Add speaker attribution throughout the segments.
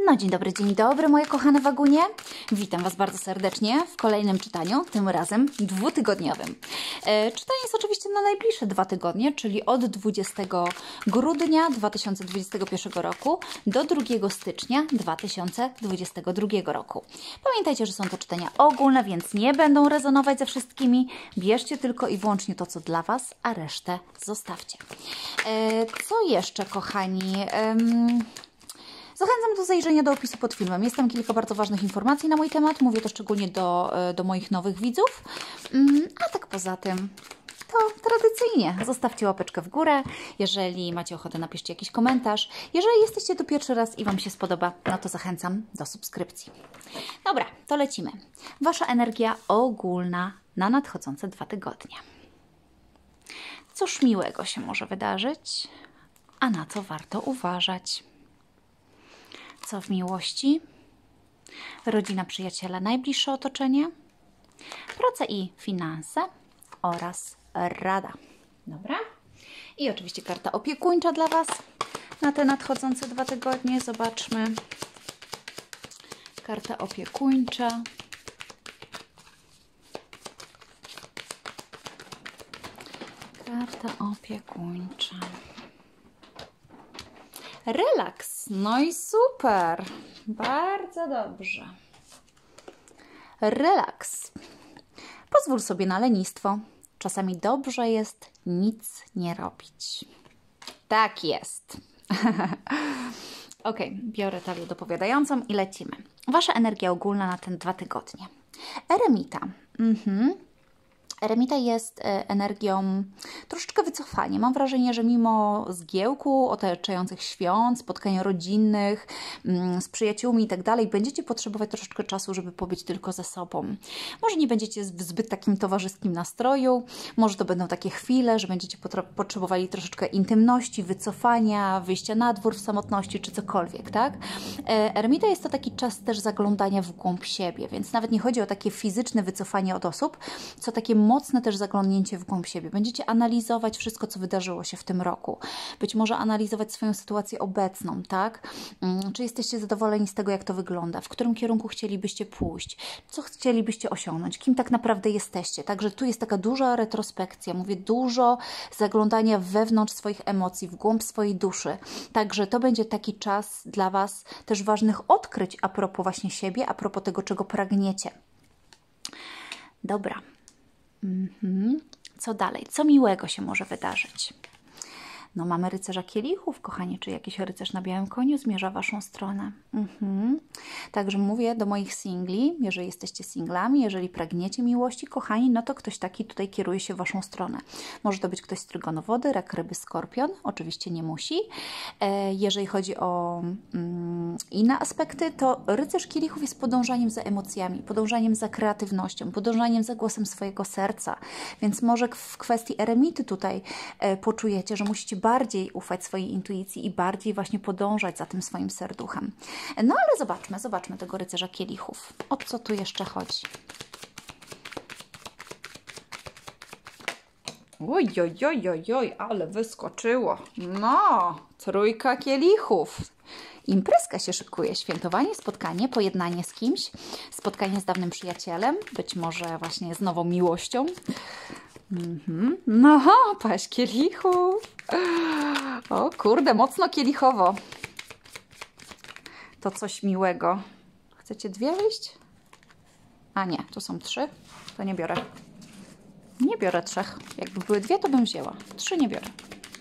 Speaker 1: No dzień dobry moje kochane wagunie. Witam Was bardzo serdecznie w kolejnym czytaniu, tym razem dwutygodniowym. Czytanie jest oczywiście na najbliższe 2 tygodnie, czyli od 20 grudnia 2021 roku do 2 stycznia 2022 roku. Pamiętajcie, że są to czytania ogólne, więc nie będą rezonować ze wszystkimi. Bierzcie tylko i wyłącznie to, co dla Was, a resztę zostawcie. Co jeszcze, kochani? Zachęcam do zajrzenia do opisu pod filmem. Jest tam kilka bardzo ważnych informacji na mój temat. Mówię to szczególnie do moich nowych widzów. A tak poza tym, to tradycyjnie zostawcie łapeczkę w górę. Jeżeli macie ochotę, napiszcie jakiś komentarz. Jeżeli jesteście tu pierwszy raz i Wam się spodoba, no to zachęcam do subskrypcji. Dobra, to lecimy. Wasza energia ogólna na nadchodzące 2 tygodnie. Cóż miłego się może wydarzyć, a na co warto uważać? Co w miłości? Rodzina, przyjaciele, najbliższe otoczenie, praca i finanse oraz rada. Dobra? I oczywiście karta opiekuńcza dla Was na te nadchodzące 2 tygodnie. Zobaczmy. Karta opiekuńcza. Karta opiekuńcza. Relaks. No i super. Bardzo dobrze. Relaks. Pozwól sobie na lenistwo. Czasami dobrze jest nic nie robić. Tak jest. Ok, biorę talię dopowiadającą i lecimy. Wasza energia ogólna na ten 2 tygodnie. Eremita. Eremita jest energią troszeczkę wycofania. Mam wrażenie, że mimo zgiełku, otaczających świąt, spotkań rodzinnych, z przyjaciółmi i tak dalej, będziecie potrzebować troszeczkę czasu, żeby pobyć tylko ze sobą. Może nie będziecie w zbyt takim towarzyskim nastroju, może to będą takie chwile, że będziecie potrzebowali troszeczkę intymności, wycofania, wyjścia na dwór w samotności czy cokolwiek, tak? Eremita jest to taki czas też zaglądania w głąb siebie, więc nawet nie chodzi o takie fizyczne wycofanie od osób, co takie mocne też zaglądnięcie w głąb siebie. Będziecie analizować wszystko, co wydarzyło się w tym roku. Być może analizować swoją sytuację obecną, tak? Czy jesteście zadowoleni z tego, jak to wygląda? W którym kierunku chcielibyście pójść? Co chcielibyście osiągnąć? Kim tak naprawdę jesteście? Także tu jest taka duża retrospekcja. Mówię, dużo zaglądania wewnątrz swoich emocji, w głąb swojej duszy. Także to będzie taki czas dla Was też ważnych odkryć a propos właśnie siebie, a propos tego, czego pragniecie. Dobra. Co dalej? Co miłego się może wydarzyć? No mamy rycerza kielichów, kochani, czy jakiś rycerz na białym koniu zmierza w Waszą stronę. Także mówię do moich singli, jeżeli jesteście singlami, jeżeli pragniecie miłości, kochani, no to ktoś taki tutaj kieruje się w Waszą stronę. Może to być ktoś z trygonu wody, rak, ryby, skorpion, oczywiście nie musi. Jeżeli chodzi o inne aspekty, to rycerz kielichów jest podążaniem za emocjami, podążaniem za kreatywnością, podążaniem za głosem swojego serca. Więc może w kwestii eremity tutaj poczujecie, że musicie bardziej ufać swojej intuicji i bardziej właśnie podążać za tym swoim serduchem. No ale zobaczmy tego rycerza kielichów. O co tu jeszcze chodzi? Oj, ale wyskoczyło. No, trójka kielichów. Imprezka się szykuje, świętowanie, spotkanie, pojednanie z kimś, spotkanie z dawnym przyjacielem, być może właśnie z nową miłością. No, paść kielichów. O kurde, mocno kielichowo. To coś miłego. Chcecie 2 wyjść? A nie, tu są 3. To nie biorę. Nie biorę 3. Jakby były 2, to bym wzięła. 3 nie biorę.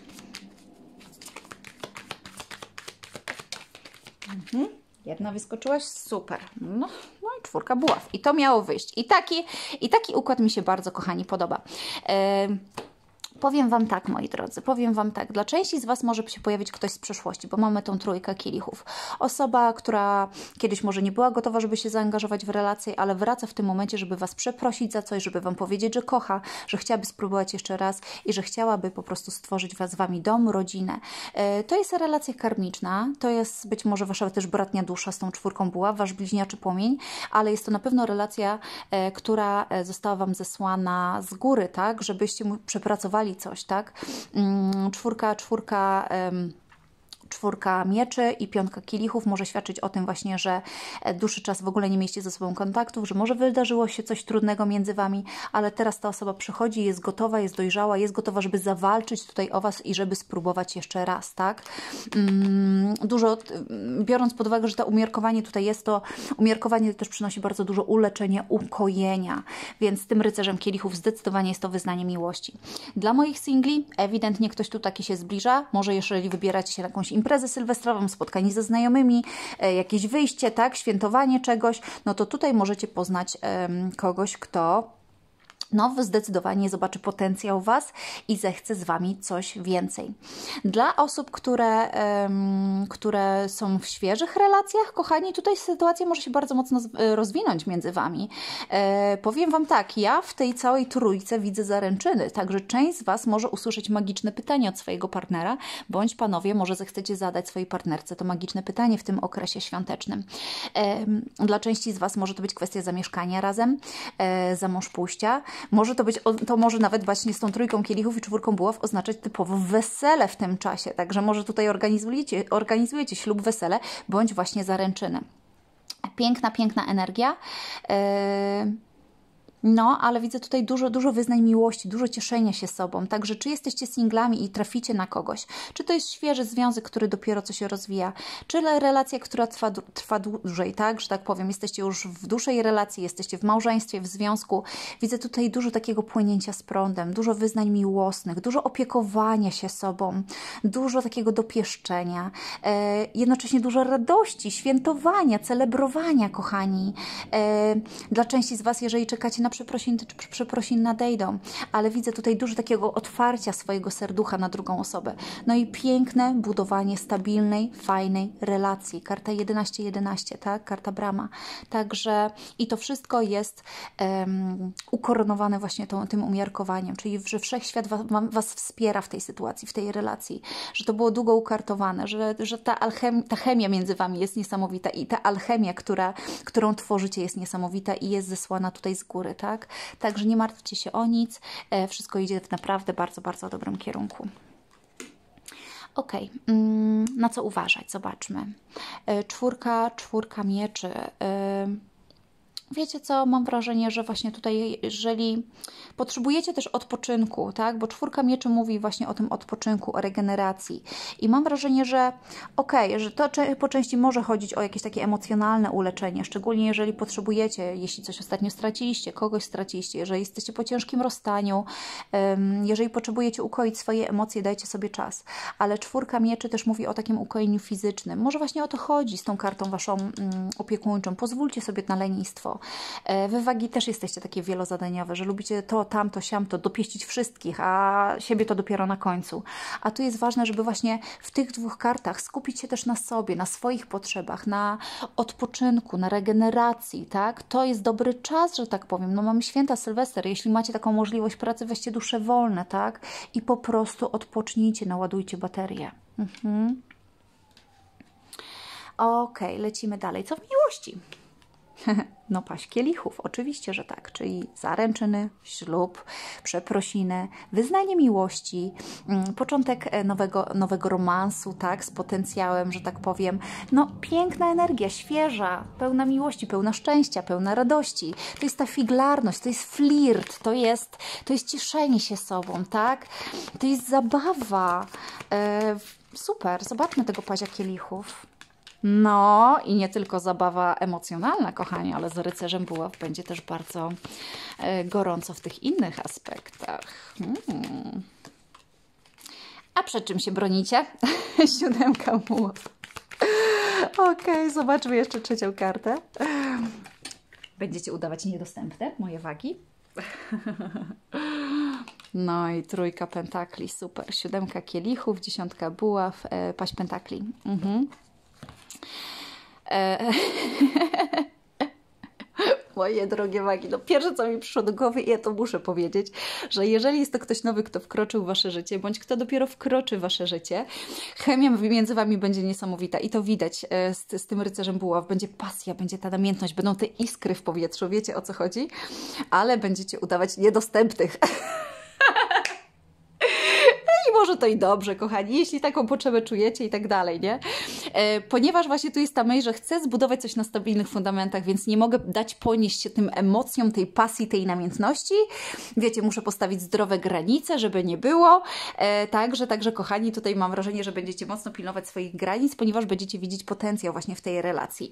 Speaker 1: Jedna wyskoczyłaś? Super. No i 4 buław. I to miało wyjść. I taki układ mi się bardzo, kochani, podoba. Powiem Wam tak, moi drodzy, powiem Wam tak, dla części z Was może się pojawić ktoś z przeszłości, bo mamy tą trójkę kielichów. Osoba, która kiedyś może nie była gotowa, żeby się zaangażować w relację, ale wraca w tym momencie, żeby Was przeprosić za coś, żeby Wam powiedzieć, że kocha, że chciałaby spróbować jeszcze raz i że chciałaby po prostu stworzyć z Wami dom, rodzinę. To jest relacja karmiczna, to jest być może Wasza też bratnia dusza z tą 4 buław, Wasz bliźniaczy płomień, ale jest to na pewno relacja, która została Wam zesłana z góry, tak, żebyście przepracowali coś, tak? Czwórka Czwórka mieczy i piątka kielichów może świadczyć o tym właśnie, że dłuższy czas w ogóle nie mieliście ze sobą kontaktów, że może wydarzyło się coś trudnego między Wami, ale teraz ta osoba przychodzi, jest gotowa, jest dojrzała, jest gotowa, żeby zawalczyć tutaj o Was i żeby spróbować jeszcze raz, tak? Dużo, biorąc pod uwagę, że to umiarkowanie tutaj jest, to umiarkowanie też przynosi bardzo dużo uleczenia, ukojenia, więc tym rycerzem kielichów zdecydowanie jest to wyznanie miłości. Dla moich singli ewidentnie ktoś tu taki się zbliża, może jeżeli wybieracie się na jakąś imprezę sylwestrową, spotkanie ze znajomymi, jakieś wyjście, tak, świętowanie czegoś, no to tutaj możecie poznać kogoś, kto zdecydowanie zobaczy potencjał Was i zechce z Wami coś więcej. Dla osób, które są w świeżych relacjach, kochani, tutaj sytuacja może się bardzo mocno rozwinąć między Wami. Powiem Wam tak, ja w tej całej trójce widzę zaręczyny, także część z Was może usłyszeć magiczne pytanie od swojego partnera, bądź panowie może zechcecie zadać swojej partnerce to magiczne pytanie w tym okresie świątecznym. Dla części z Was może to być kwestia zamieszkania razem, za mąż pójścia. Może to może nawet właśnie z tą trójką kielichów i czwórką buław oznaczać typowo wesele w tym czasie. Także może tutaj organizujecie ślub, wesele, bądź właśnie zaręczyny. Piękna, piękna energia. No, ale widzę tutaj dużo wyznań miłości, dużo cieszenia się sobą. Także czy jesteście singlami i traficie na kogoś, czy to jest świeży związek, który dopiero co się rozwija, czy relacja, która trwa dłużej, tak, że tak powiem, jesteście już w dłuższej relacji, jesteście w małżeństwie, w związku. Widzę tutaj dużo takiego płynięcia z prądem, dużo wyznań miłosnych, dużo opiekowania się sobą, dużo takiego dopieszczenia, jednocześnie dużo radości, świętowania, celebrowania, kochani. Dla części z Was, jeżeli czekacie na przeprosiny, czy przeprosiny nadejdą, ale widzę tutaj dużo takiego otwarcia swojego serducha na drugą osobę. No i piękne budowanie stabilnej, fajnej relacji. Karta 11-11, tak? Karta brama. Także i to wszystko jest ukoronowane właśnie tym umiarkowaniem, czyli że wszechświat Was wspiera w tej sytuacji, w tej relacji, że to było długo ukartowane, że ta chemia między Wami jest niesamowita i ta alchemia, którą tworzycie, jest niesamowita i jest zesłana tutaj z góry, tak? Także nie martwcie się o nic, wszystko idzie w naprawdę bardzo, bardzo dobrym kierunku. Ok, na co uważać? Zobaczmy. Czwórka mieczy. Wiecie co, mam wrażenie, że właśnie tutaj, jeżeli potrzebujecie też odpoczynku, tak, bo czwórka mieczy mówi właśnie o tym odpoczynku, o regeneracji i mam wrażenie, że że to po części może chodzić o jakieś takie emocjonalne uleczenie, szczególnie jeżeli potrzebujecie, jeśli coś ostatnio straciliście, kogoś straciliście, jeżeli jesteście po ciężkim rozstaniu, jeżeli potrzebujecie ukoić swoje emocje, dajcie sobie czas, ale czwórka mieczy też mówi o takim ukojeniu fizycznym, może właśnie o to chodzi z tą kartą Waszą opiekuńczą, pozwólcie sobie na lenistwo. Wy wagi też jesteście takie wielozadaniowe, że lubicie to, tamto, siamto, dopieścić wszystkich, a siebie to dopiero na końcu. A tu jest ważne, żeby właśnie w tych dwóch kartach skupić się też na sobie, na swoich potrzebach, na odpoczynku, na regeneracji, tak? To jest dobry czas, że tak powiem. No mamy święta Sylwester, jeśli macie taką możliwość pracy, weźcie dusze wolne, tak? I po prostu odpocznijcie, naładujcie baterię. Okej, lecimy dalej. Co w miłości? No paść kielichów, oczywiście, że tak, czyli zaręczyny, ślub, przeprosiny, wyznanie miłości, początek nowego romansu, tak, z potencjałem, że tak powiem. No piękna energia, świeża, pełna miłości, pełna szczęścia, pełna radości. To jest ta figlarność, to jest flirt, to jest cieszenie się sobą, tak, to jest zabawa. Super, zobaczmy tego pazia kielichów. No i nie tylko zabawa emocjonalna, kochani, ale z rycerzem buław będzie też bardzo gorąco w tych innych aspektach. A przed czym się bronicie? Siódemka buław. Okej, zobaczmy jeszcze trzecią kartę. Będziecie udawać niedostępne, moje wagi. No i trójka pentakli, super. Siódemka kielichów, dziesiątka buław, paź pentakli. Moje drogie wagi, no pierwsze co mi przyszło do głowy i ja to muszę powiedzieć, że jeżeli jest to ktoś nowy, kto wkroczył w Wasze życie, bądź kto dopiero wkroczy w Wasze życie, chemia między Wami będzie niesamowita i to widać z tym rycerzem buław, będzie pasja, będzie ta namiętność, będą te iskry w powietrzu, wiecie o co chodzi, ale będziecie udawać niedostępnych. I może to i dobrze, kochani, jeśli taką potrzebę czujecie i tak dalej, nie? Ponieważ właśnie tu jest ta myśl, że chcę zbudować coś na stabilnych fundamentach, więc nie mogę dać ponieść się tym emocjom, tej pasji, tej namiętności. Wiecie, muszę postawić zdrowe granice, żeby nie było. Także kochani, tutaj mam wrażenie, że będziecie mocno pilnować swoich granic, ponieważ będziecie widzieć potencjał właśnie w tej relacji.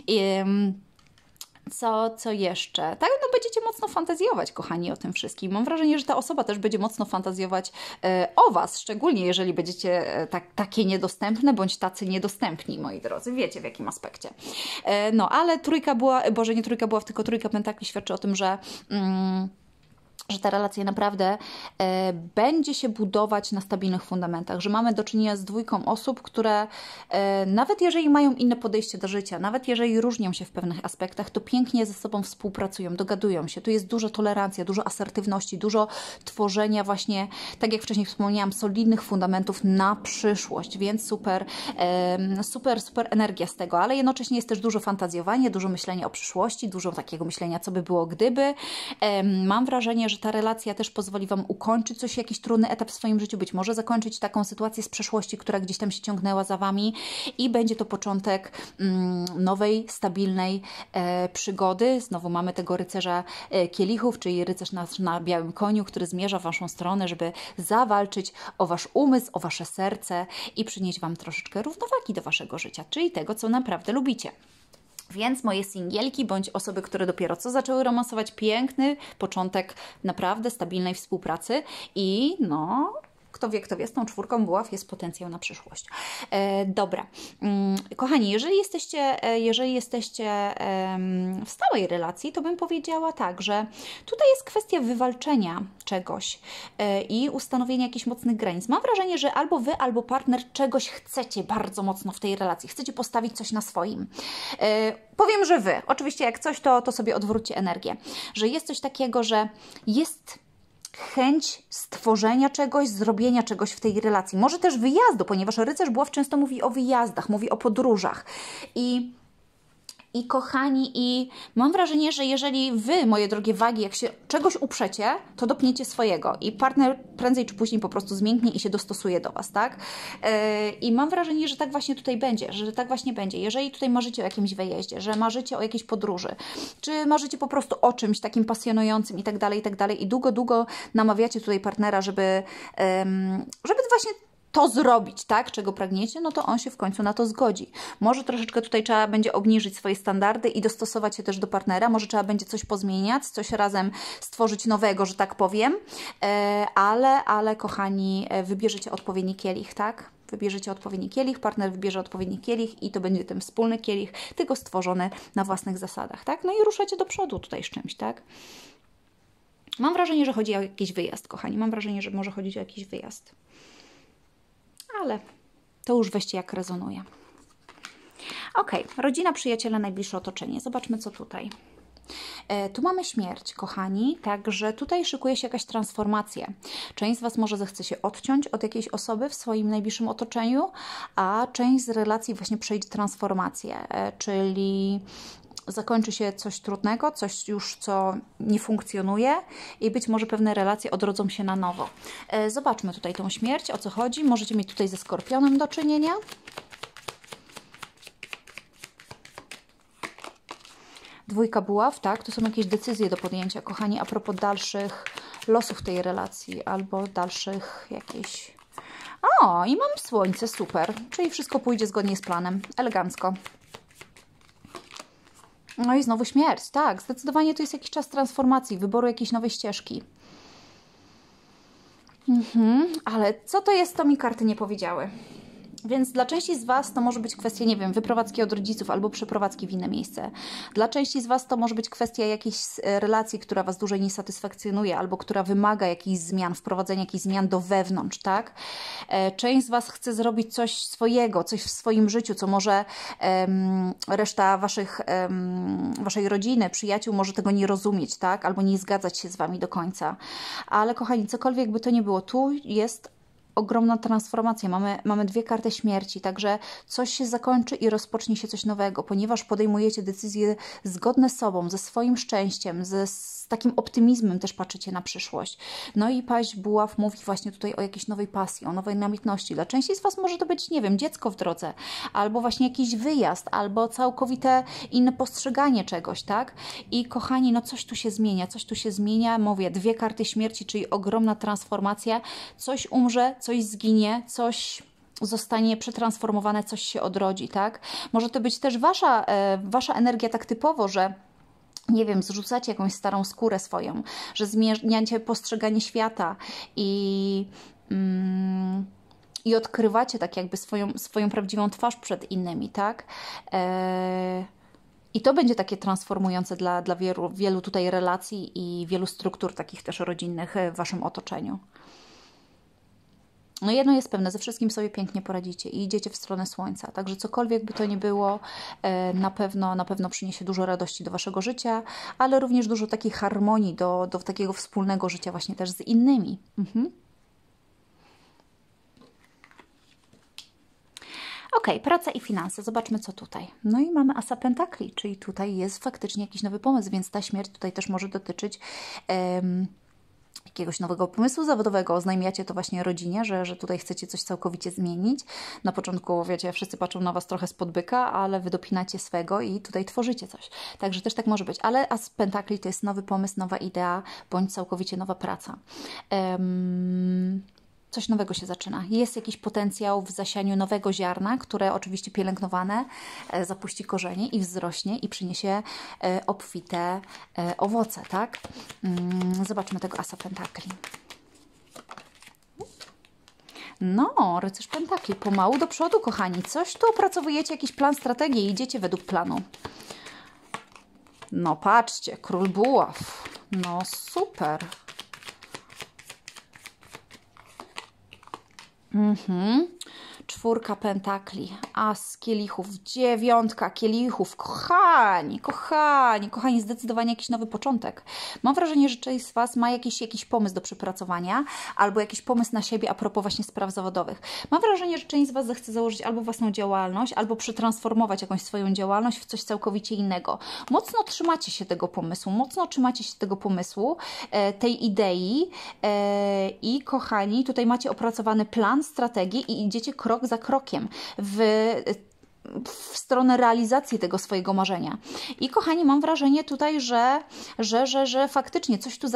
Speaker 1: Co jeszcze? Tak, no będziecie mocno fantazjować, kochani, o tym wszystkim. Mam wrażenie, że ta osoba też będzie mocno fantazjować o Was, szczególnie jeżeli będziecie takie niedostępne, bądź tacy niedostępni, moi drodzy. Wiecie, w jakim aspekcie. No, ale trójka była, Boże, nie trójka była, tylko trójka pentakli świadczy o tym, że ta relacja naprawdę będzie się budować na stabilnych fundamentach, że mamy do czynienia z dwójką osób, które nawet jeżeli mają inne podejście do życia, nawet jeżeli różnią się w pewnych aspektach, to pięknie ze sobą współpracują, dogadują się. Tu jest dużo tolerancji, dużo asertywności, dużo tworzenia właśnie, tak jak wcześniej wspomniałam, solidnych fundamentów na przyszłość, więc super energia z tego, ale jednocześnie jest też dużo fantazjowania, dużo myślenia o przyszłości, dużo takiego myślenia, co by było gdyby. Mam wrażenie, że ta relacja też pozwoli Wam ukończyć jakiś trudny etap w swoim życiu, być może zakończyć taką sytuację z przeszłości, która gdzieś tam się ciągnęła za Wami i będzie to początek nowej, stabilnej przygody. Znowu mamy tego rycerza kielichów, czyli rycerz na białym koniu, który zmierza w Waszą stronę, żeby zawalczyć o Wasz umysł, o Wasze serce i przynieść Wam troszeczkę równowagi do Waszego życia, czyli tego, co naprawdę lubicie. Więc moje singielki, bądź osoby, które dopiero co zaczęły romansować, piękny początek naprawdę stabilnej współpracy i no... Kto wie, z tą czwórką buław jest potencjał na przyszłość. Dobra. Kochani, jeżeli jesteście w stałej relacji, to bym powiedziała tak, że tutaj jest kwestia wywalczenia czegoś i ustanowienia jakichś mocnych granic. Mam wrażenie, że albo Wy, albo partner czegoś chcecie bardzo mocno w tej relacji. Chcecie postawić coś na swoim. Powiem, że Wy. Oczywiście jak coś, to sobie odwróćcie energię. Że jest coś takiego, że jest chęć stworzenia czegoś, zrobienia czegoś w tej relacji. Może też wyjazdu, ponieważ rycerz buław często mówi o wyjazdach, mówi o podróżach. I kochani, mam wrażenie, że jeżeli Wy, moje drogie wagi, jak się czegoś uprzecie, to dopniecie swojego i partner prędzej czy później po prostu zmięknie i się dostosuje do Was, tak? I mam wrażenie, że tak właśnie tutaj będzie, że tak właśnie będzie. Jeżeli tutaj marzycie o jakimś wyjeździe, że marzycie o jakiejś podróży, czy marzycie po prostu o czymś takim pasjonującym i tak dalej i długo namawiacie tutaj partnera, żeby właśnie to zrobić, tak, czego pragniecie, no to on się w końcu na to zgodzi. Może troszeczkę tutaj trzeba będzie obniżyć swoje standardy i dostosować się też do partnera, może trzeba będzie coś pozmieniać, coś razem stworzyć nowego, że tak powiem, ale kochani, wybierzecie odpowiedni kielich, tak? Wybierzecie odpowiedni kielich, partner wybierze odpowiedni kielich i to będzie ten wspólny kielich, tylko stworzony na własnych zasadach, tak? No i ruszacie do przodu tutaj z czymś, tak? Mam wrażenie, że chodzi o jakiś wyjazd, kochani. Mam wrażenie, że może chodzić o jakiś wyjazd. Ale to już weźcie jak rezonuje. Ok, rodzina, przyjaciele, najbliższe otoczenie. Zobaczmy, co tutaj. Tu mamy śmierć, kochani, także tutaj szykuje się jakaś transformacja. Część z Was może zechce się odciąć od jakiejś osoby w swoim najbliższym otoczeniu, a część z relacji właśnie przejdzie transformację, czyli zakończy się coś trudnego, coś już, co nie funkcjonuje i być może pewne relacje odrodzą się na nowo. Zobaczmy tutaj tą śmierć, o co chodzi. Możecie mieć tutaj ze Skorpionem do czynienia. Dwójka buław, tak? To są jakieś decyzje do podjęcia, kochani, a propos dalszych losów tej relacji albo dalszych jakichś... O, i mam słońce, super. Czyli wszystko pójdzie zgodnie z planem. Elegancko. No i znowu śmierć, tak. Zdecydowanie to jest jakiś czas transformacji, wyboru jakiejś nowej ścieżki. Ale co to jest, to mi karty nie powiedziały. Więc dla części z Was to może być kwestia, nie wiem, wyprowadzki od rodziców albo przeprowadzki w inne miejsce. Dla części z Was to może być kwestia jakiejś relacji, która Was dłużej nie satysfakcjonuje albo która wymaga jakichś zmian, wprowadzenia jakichś zmian do wewnątrz, tak? Część z Was chce zrobić coś swojego, coś w swoim życiu, co może reszta Waszej rodziny, przyjaciół może tego nie rozumieć, tak? Albo nie zgadzać się z Wami do końca. Ale kochani, cokolwiek by to nie było, tu jest ogromna transformacja. Mamy dwie karty śmierci, także coś się zakończy i rozpocznie się coś nowego, ponieważ podejmujecie decyzje zgodne z sobą, ze swoim szczęściem, z takim optymizmem też patrzycie na przyszłość. No i paź buław mówi właśnie tutaj o jakiejś nowej pasji, o nowej namiętności. Dla części z Was może to być, nie wiem, dziecko w drodze, albo właśnie jakiś wyjazd, albo całkowite inne postrzeganie czegoś, tak? I kochani, no coś tu się zmienia, coś tu się zmienia. Mówię, dwie karty śmierci, czyli ogromna transformacja. Coś umrze, coś zginie, coś zostanie przetransformowane, coś się odrodzi, tak? Może to być też wasza energia tak typowo, że nie wiem, zrzucacie jakąś starą skórę swoją, że zmieniacie postrzeganie świata i odkrywacie tak jakby swoją prawdziwą twarz przed innymi, tak? I to będzie takie transformujące dla wielu tutaj relacji i wielu struktur takich też rodzinnych w Waszym otoczeniu. No jedno jest pewne, ze wszystkim sobie pięknie poradzicie i idziecie w stronę słońca. Także cokolwiek by to nie było, na pewno przyniesie dużo radości do Waszego życia, ale również dużo takiej harmonii do takiego wspólnego życia właśnie też z innymi. Ok, praca i finanse. Zobaczmy, co tutaj. No i mamy Asa Pentakli, czyli tutaj jest faktycznie jakiś nowy pomysł, więc ta śmierć tutaj też może dotyczyć jakiegoś nowego pomysłu zawodowego. Oznajmiacie to właśnie rodzinie, że tutaj chcecie coś całkowicie zmienić. Na początku, wiecie, wszyscy patrzą na Was trochę spod byka, ale Wy dopinacie swego i tutaj tworzycie coś. Także też tak może być. Ale As Pentakli to jest nowy pomysł, nowa idea, bądź całkowicie nowa praca. Coś nowego się zaczyna. Jest jakiś potencjał w zasianiu nowego ziarna, które oczywiście pielęgnowane zapuści korzenie i wzrośnie i przyniesie obfite owoce, tak? Zobaczmy tego Asa Pentakli. No, rycerz Pentakli. Pomału do przodu, kochani. Coś tu opracowujecie, jakiś plan, strategię i idziecie według planu. No, patrzcie, król buław. No, super. Czwórka pentakli, as kielichów, dziewiątka kielichów. Kochani, zdecydowanie jakiś nowy początek. Mam wrażenie, że część z Was ma jakiś pomysł do przepracowania albo jakiś pomysł na siebie a propos właśnie spraw zawodowych. Mam wrażenie, że część z Was zechce założyć albo własną działalność, albo przetransformować jakąś swoją działalność w coś całkowicie innego. Mocno trzymacie się tego pomysłu, tej idei i kochani, tutaj macie opracowany plan, strategię i idziecie krok za krokiem w stronę realizacji tego swojego marzenia. I kochani, mam wrażenie tutaj, że faktycznie coś tu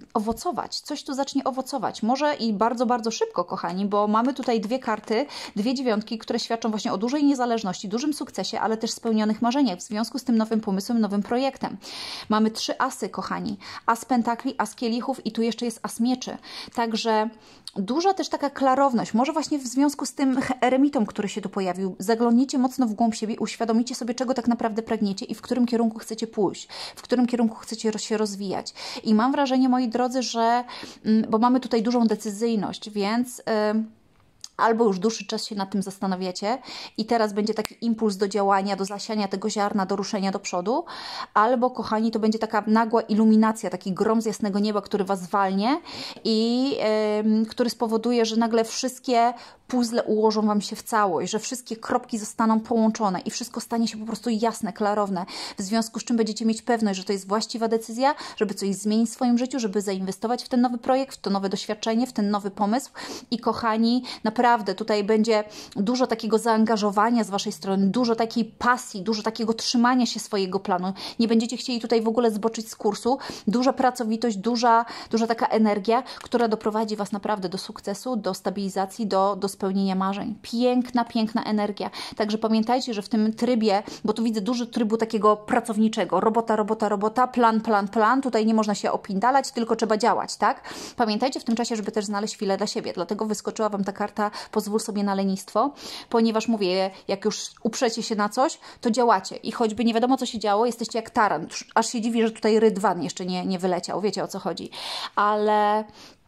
Speaker 1: zacznie owocować. Może i bardzo, bardzo szybko, kochani, bo mamy tutaj dwie karty, dwie dziewiątki, które świadczą właśnie o dużej niezależności, dużym sukcesie, ale też spełnionych marzeniach w związku z tym nowym pomysłem, nowym projektem. Mamy trzy asy, kochani. As pentakli, as kielichów i tu jeszcze jest as mieczy. Także duża też taka klarowność. Może właśnie w związku z tym eremitą, który się tu pojawił, zaglądniecie mocno w głąb siebie, uświadomicie sobie, czego tak naprawdę pragniecie i w którym kierunku chcecie pójść, w którym kierunku chcecie się rozwijać. I mam wrażenie, moi drodzy, że, bo mamy tutaj dużą decyzyjność, więc albo już dłuższy czas się nad tym zastanawiacie i teraz będzie taki impuls do działania, do zasiania tego ziarna, do ruszenia do przodu, albo, kochani, to będzie taka nagła iluminacja, taki grom z jasnego nieba, który Was walnie i który spowoduje, że nagle wszystkie puzzle ułożą Wam się w całość, że wszystkie kropki zostaną połączone i wszystko stanie się po prostu jasne, klarowne, w związku z czym będziecie mieć pewność, że to jest właściwa decyzja, żeby coś zmienić w swoim życiu, żeby zainwestować w ten nowy projekt, w to nowe doświadczenie, w ten nowy pomysł i, kochani, naprawdę tutaj będzie dużo takiego zaangażowania z Waszej strony, dużo takiej pasji, dużo takiego trzymania się swojego planu. Nie będziecie chcieli tutaj w ogóle zboczyć z kursu. Duża pracowitość, duża taka energia, która doprowadzi Was naprawdę do sukcesu, do stabilizacji, do spełnienia marzeń. Piękna energia. Także pamiętajcie, że w tym trybie, bo tu widzę dużo trybu takiego pracowniczego, robota, plan. Tutaj nie można się opindalać, tylko trzeba działać, tak? Pamiętajcie w tym czasie, żeby też znaleźć chwilę dla siebie. Dlatego wyskoczyła Wam ta karta pozwól sobie na lenistwo, ponieważ mówię, jak już uprzecie się na coś, to działacie i choćby nie wiadomo, co się działo, jesteście jak taran. Aż się dziwi, że tutaj rydwan jeszcze nie wyleciał. Wiecie, o co chodzi. Ale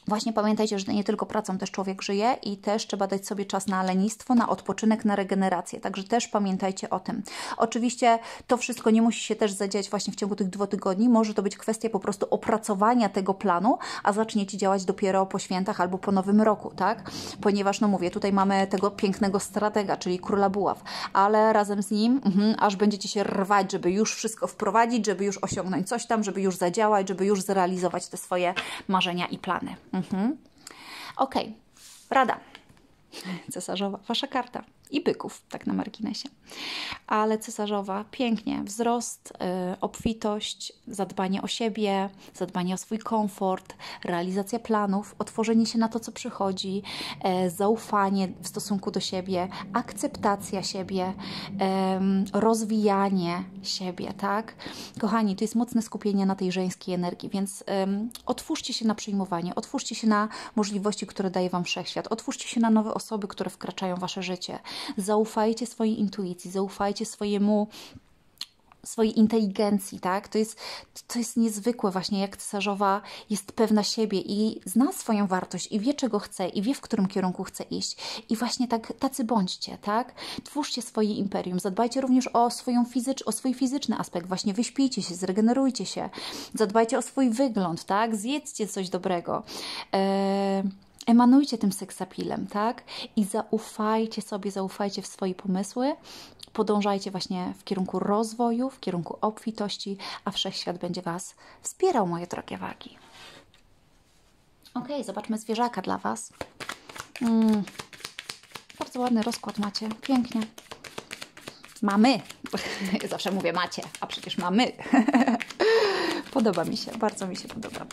Speaker 1: Właśnie pamiętajcie, że nie tylko pracą też człowiek żyje i też trzeba dać sobie czas na lenistwo, na odpoczynek, na regenerację. Także też pamiętajcie o tym. Oczywiście to wszystko nie musi się też zadziać właśnie w ciągu tych 2 tygodni. Może to być kwestia po prostu opracowania tego planu, a zaczniecie działać dopiero po świętach albo po nowym roku, tak? Ponieważ, no mówię, tutaj mamy tego pięknego stratega, czyli króla buław, ale razem z nim aż będziecie się rwać, żeby już wszystko wprowadzić, żeby już osiągnąć coś tam, żeby już zadziałać, żeby już zrealizować te swoje marzenia i plany. Ok, rada cesarzowa, wasza karta i byków, tak na marginesie. Ale cesarzowa, pięknie, wzrost, obfitość, zadbanie o siebie, zadbanie o swój komfort, realizacja planów, otworzenie się na to, co przychodzi, zaufanie w stosunku do siebie, akceptacja siebie, rozwijanie siebie, tak? Kochani, to jest mocne skupienie na tej żeńskiej energii, więc otwórzcie się na przyjmowanie, otwórzcie się na możliwości, które daje Wam wszechświat, otwórzcie się na nowe osoby, które wkraczają w Wasze życie. Zaufajcie swojej intuicji, zaufajcie swojej inteligencji, tak? To jest niezwykłe właśnie, jak cesarzowa jest pewna siebie i zna swoją wartość i wie, czego chce i wie, w którym kierunku chce iść. I właśnie tacy bądźcie, tak? Twórzcie swoje imperium, zadbajcie również o swój fizyczny aspekt, właśnie wyśpijcie się, zregenerujcie się, zadbajcie o swój wygląd, tak? Zjedzcie coś dobrego. Emanujcie tym seksapilem, tak? I zaufajcie sobie, zaufajcie w swoje pomysły, podążajcie właśnie w kierunku rozwoju, w kierunku obfitości, a wszechświat będzie Was wspierał, moje drogie wagi. Ok, zobaczmy zwierzaka dla Was. Bardzo ładny rozkład macie, pięknie. Mamy. Zawsze mówię macie, a przecież mamy. Podoba mi się, bardzo mi się podoba.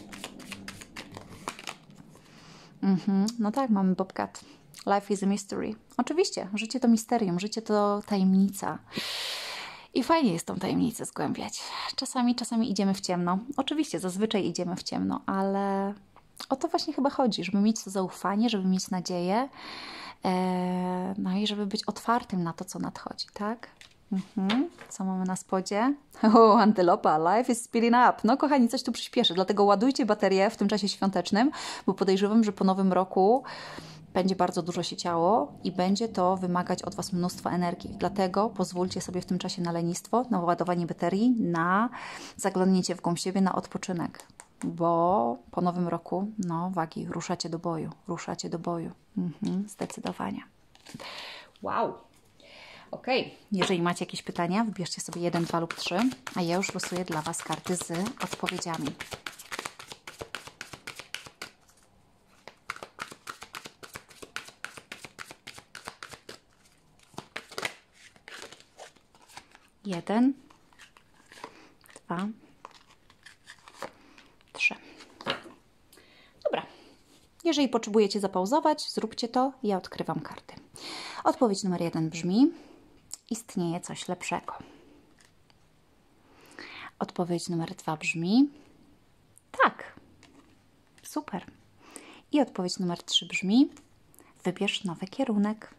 Speaker 1: No tak, mamy Bobcat. Life is a mystery. Oczywiście, życie to misterium, życie to tajemnica. I fajnie jest tą tajemnicę zgłębiać. Czasami idziemy w ciemno. Oczywiście, zazwyczaj idziemy w ciemno, ale o to właśnie chyba chodzi, żeby mieć to zaufanie, żeby mieć nadzieję, no i żeby być otwartym na to, co nadchodzi, tak? Co mamy na spodzie? O, antylopa, life is speeding up. No kochani, coś tu przyspieszy, dlatego ładujcie baterię w tym czasie świątecznym, bo podejrzewam, że po nowym roku będzie bardzo dużo się działo i będzie to wymagać od Was mnóstwa energii. Dlatego pozwólcie sobie w tym czasie na lenistwo, na ładowanie baterii, na zaglądnięcie w głąb siebie, na odpoczynek. Bo po nowym roku, no wagi, ruszacie do boju. Ruszacie do boju. Zdecydowanie. Wow! Ok, jeżeli macie jakieś pytania, wybierzcie sobie 1, 2 lub 3, a ja już losuję dla Was karty z odpowiedziami. Jeden, 2, 3. Dobra. Jeżeli potrzebujecie zapauzować, zróbcie to. Ja odkrywam karty. Odpowiedź numer 1 brzmi: istnieje coś lepszego. Odpowiedź numer 2 brzmi: tak. Super. I odpowiedź numer 3 brzmi: wybierz nowy kierunek.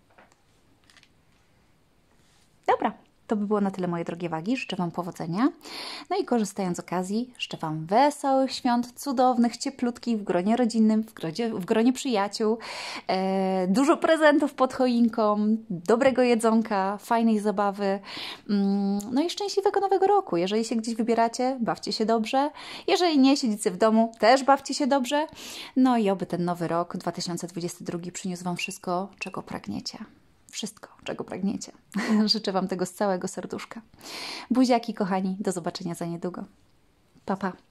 Speaker 1: Dobra. To by było na tyle, moje drogie wagi. Życzę Wam powodzenia. No i korzystając z okazji, życzę Wam wesołych świąt, cudownych, cieplutkich, w gronie rodzinnym, w gronie przyjaciół, dużo prezentów pod choinką, dobrego jedzonka, fajnej zabawy, no i szczęśliwego nowego roku. Jeżeli się gdzieś wybieracie, bawcie się dobrze. Jeżeli nie, siedzicie w domu, też bawcie się dobrze. No i oby ten nowy rok 2022 przyniósł Wam wszystko, czego pragniecie. Wszystko, czego pragniecie. Życzę Wam tego z całego serduszka. Buziaki, kochani. Do zobaczenia za niedługo. Pa, pa.